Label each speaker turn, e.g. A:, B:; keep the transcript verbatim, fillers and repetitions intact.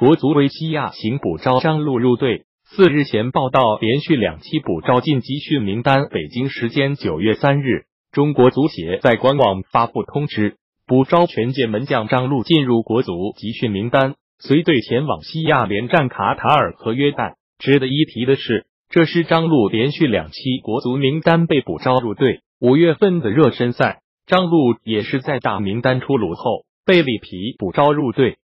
A: 国足为西亚行补招张路入队。四日前报道，连续两期补招进集训名单。北京时间九月三日，中国足协在官网发布通知，补招权健门将张路进入国足集训名单，随队前往西亚联战卡塔尔和约旦。值得一提的是，这是张路连续两期国足名单被补招入队。五月份的热身赛，张路也是在大名单出炉后被里皮补招入队。